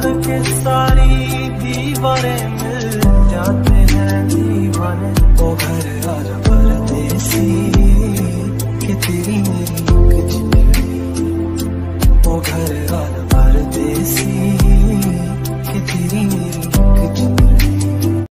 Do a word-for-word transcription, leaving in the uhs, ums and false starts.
तोड़ के सारी दीवारें मिल जाते हैं दीवाने। ओ घर आज परदेसी कि तेरी मेरी